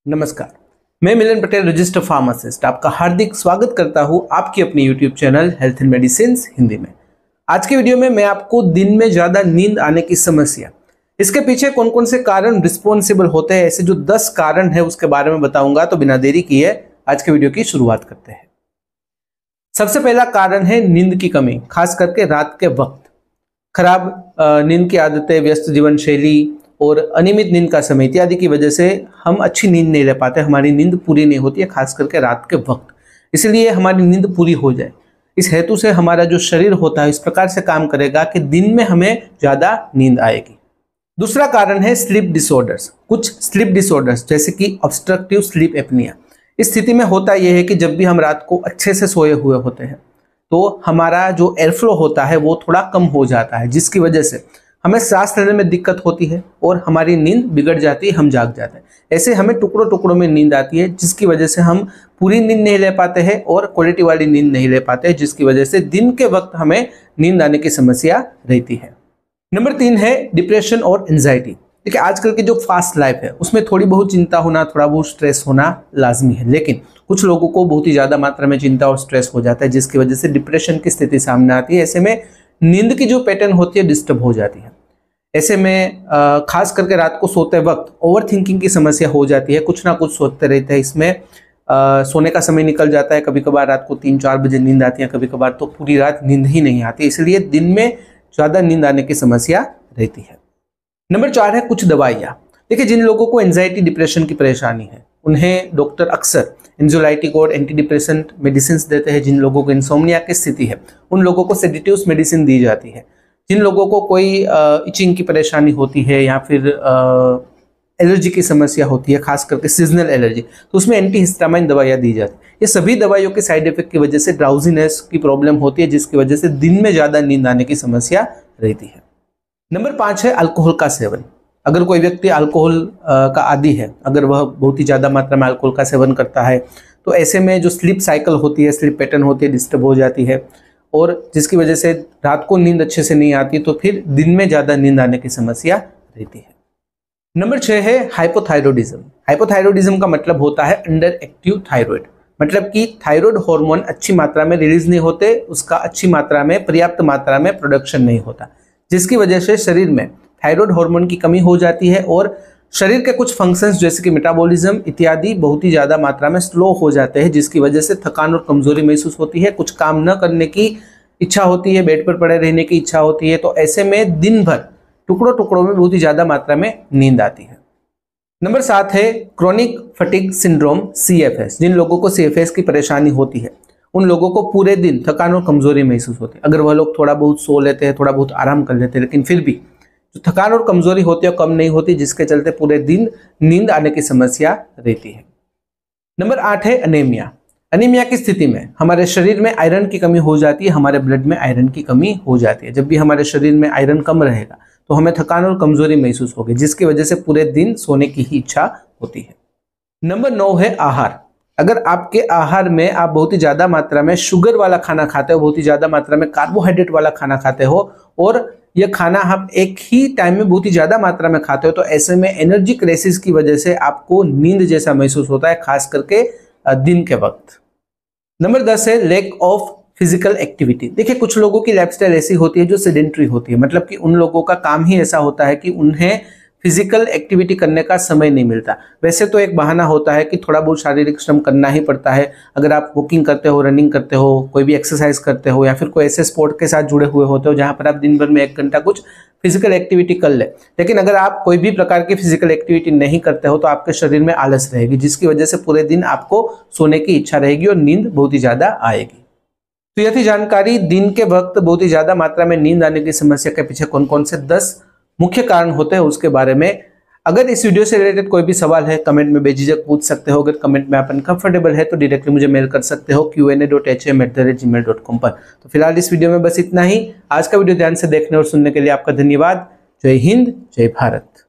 नमस्कार, मैं मिलन Patel, registered pharmacist, आपका हार्दिक स्वागत करता हूं आपकी अपनी YouTube channel health and medicine Hindi में। आज के वीडियो में मैं आपको दिन में ज़्यादा नींद आने की समस्या, इसके पीछे कौन कौन से कारण रिस्पॉन्सिबल होते हैं, ऐसे जो 10 कारण है उसके बारे में बताऊंगा। तो बिना देरी किए आज के वीडियो की शुरुआत करते हैं। सबसे पहला कारण है नींद की कमी, खास करके रात के वक्त। खराब नींद की आदतें, व्यस्त जीवन शैली और अनियमित नींद का समय इत्यादि की वजह से हम अच्छी नींद नहीं ले पाते, हमारी नींद पूरी नहीं होती है, खास करके रात के वक्त। इसलिए हमारी नींद पूरी हो जाए, इस हेतु से हमारा जो शरीर होता है इस प्रकार से काम करेगा कि दिन में हमें ज़्यादा नींद आएगी। दूसरा कारण है स्लीप डिसऑर्डर्स। कुछ स्लीप डिसऑर्डर्स जैसे कि ऑब्स्ट्रक्टिव स्लीप एपनिया। इस स्थिति में होता यह है कि जब भी हम रात को अच्छे से सोए हुए होते हैं तो हमारा जो एयर फ्लो होता है वो थोड़ा कम हो जाता है, जिसकी वजह से हमें सांस लेने में दिक्कत होती है और हमारी नींद बिगड़ जाती है, हम जाग जाते हैं। ऐसे हमें टुकड़ों टुकड़ों में नींद आती है, जिसकी वजह से हम पूरी नींद नहीं ले पाते हैं और क्वालिटी वाली नींद नहीं ले पाते हैं, जिसकी वजह से दिन के वक्त हमें नींद आने की समस्या रहती है। नंबर 3 है डिप्रेशन और एंजाइटी। देखिए, आजकल की जो फास्ट लाइफ है उसमें थोड़ी बहुत चिंता होना, थोड़ा बहुत स्ट्रेस होना लाजमी है, लेकिन कुछ लोगों को बहुत ही ज़्यादा मात्रा में चिंता और स्ट्रेस हो जाता है, जिसकी वजह से डिप्रेशन की स्थिति सामने आती है। ऐसे में नींद की जो पैटर्न होती है डिस्टर्ब हो जाती है। ऐसे में खास करके रात को सोते वक्त ओवर थिंकिंग की समस्या हो जाती है, कुछ ना कुछ सोचते रहते हैं। इसमें सोने का समय निकल जाता है, कभी कभार रात को 3-4 बजे नींद आती है, कभी कभार तो पूरी रात नींद ही नहीं आती, इसलिए दिन में ज़्यादा नींद आने की समस्या रहती है। नंबर 4 है कुछ दवाइयाँ। देखिए, जिन लोगों को एंजाइटी डिप्रेशन की परेशानी है उन्हें डॉक्टर अक्सर एंजाइटी और एंटी डिप्रेसेंट मेडिसिन देते हैं। जिन लोगों को इंसोम्निया की स्थिति है उन लोगों को सेडेटिव्स मेडिसिन दी जाती है। जिन लोगों को कोई इचिंग की परेशानी होती है या फिर एलर्जी की समस्या होती है, खास करके सीजनल एलर्जी, तो उसमें एंटी हिस्टामाइन दवाइयाँ दी जाती है। ये सभी दवाइयों के साइड इफेक्ट की वजह से ड्राउजीनेस की प्रॉब्लम होती है, जिसकी वजह से दिन में ज़्यादा नींद आने की समस्या रहती है। नंबर 5 है अल्कोहल का सेवन। अगर कोई व्यक्ति अल्कोहल का आदी है, अगर वह बहुत ही ज़्यादा मात्रा में अल्कोहल का सेवन करता है तो ऐसे में जो स्लीप साइकिल होती है, स्लीप पैटर्न होती है, डिस्टर्ब हो जाती है और जिसकी वजह से रात को नींद अच्छे से नहीं आती, तो फिर दिन में ज़्यादा नींद आने की समस्या रहती है। नंबर 6 है हाइपोथायरॉयडिज्म। हाइपोथायरॉयडिज्म का मतलब होता है अंडर एक्टिव थायराइड, मतलब कि थायराइड हार्मोन अच्छी मात्रा में रिलीज नहीं होते, उसका अच्छी मात्रा में, पर्याप्त मात्रा में प्रोडक्शन नहीं होता, जिसकी वजह से शरीर में थायराइड हार्मोन की कमी हो जाती है और शरीर के कुछ फंक्शंस जैसे कि मेटाबॉलिज्म इत्यादि बहुत ही ज़्यादा मात्रा में स्लो हो जाते हैं, जिसकी वजह से थकान और कमजोरी महसूस होती है, कुछ काम न करने की इच्छा होती है, बेड पर पड़े रहने की इच्छा होती है। तो ऐसे में दिन भर टुकड़ों टुकड़ों में बहुत ही ज़्यादा मात्रा में नींद आती है। नंबर 7 है क्रोनिक फटीग सिंड्रोम, CFS। जिन लोगों को CFS की परेशानी होती है उन लोगों को पूरे दिन थकान और कमजोरी महसूस होती है। अगर वह लोग थोड़ा बहुत सो लेते हैं, थोड़ा बहुत आराम कर लेते हैं, लेकिन फिर भी जो थकान और कमजोरी होती है कम नहीं होती, जिसके चलते पूरे दिन नींद आने की समस्या रहती है। नंबर 8 है अनीमिया। अनीमिया की स्थिति में हमारे शरीर में आयरन की कमी हो जाती है, हमारे ब्लड में आयरन की कमी हो जाती है। जब भी हमारे शरीर में आयरन कम रहेगा तो हमें थकान और कमजोरी महसूस होगी, जिसकी वजह से पूरे दिन सोने की ही इच्छा होती है। नंबर 9 है आहार। अगर आपके आहार में आप बहुत ही ज़्यादा मात्रा में शुगर वाला खाना खाते हो, बहुत ही ज़्यादा मात्रा में कार्बोहाइड्रेट वाला खाना खाते हो और यह खाना आप एक ही टाइम में बहुत ही ज़्यादा मात्रा में खाते हो, तो ऐसे में एनर्जी क्राइसिस की वजह से आपको नींद जैसा महसूस होता है, खास करके दिन के वक्त। नंबर 10 है लैक ऑफ फिजिकल एक्टिविटी। देखिए, कुछ लोगों की लाइफस्टाइल ऐसी होती है जो सेडेंटरी होती है, मतलब कि उन लोगों का काम ही ऐसा होता है कि उन्हें फिजिकल एक्टिविटी करने का समय नहीं मिलता। वैसे तो एक बहाना होता है कि थोड़ा बहुत शारीरिक श्रम करना ही पड़ता है। अगर आप वॉकिंग करते हो, रनिंग करते हो, कोई भी एक्सरसाइज करते हो या फिर कोई ऐसे स्पोर्ट के साथ जुड़े हुए होते हो जहां पर आप दिन भर में 1 घंटा कुछ फिजिकल एक्टिविटी कर ले, लेकिन अगर आप कोई भी प्रकार की फिजिकल एक्टिविटी नहीं करते हो तो आपके शरीर में आलस रहेगी, जिसकी वजह से पूरे दिन आपको सोने की इच्छा रहेगी और नींद बहुत ही ज़्यादा आएगी। तो यह थी जानकारी दिन के वक्त बहुत ही ज़्यादा मात्रा में नींद आने की समस्या के पीछे कौन कौन से 10 मुख्य कारण होते हैं उसके बारे में। अगर इस वीडियो से रिलेटेड कोई भी सवाल है कमेंट में बेझिझक पूछ सकते हो। अगर कमेंट में आप अनकंफर्टेबल है तो डायरेक्टली मुझे मेल कर सकते हो qa.hm@gmail.com पर। तो फिलहाल इस वीडियो में बस इतना ही। आज का वीडियो ध्यान से देखने और सुनने के लिए आपका धन्यवाद। जय हिंद, जय भारत।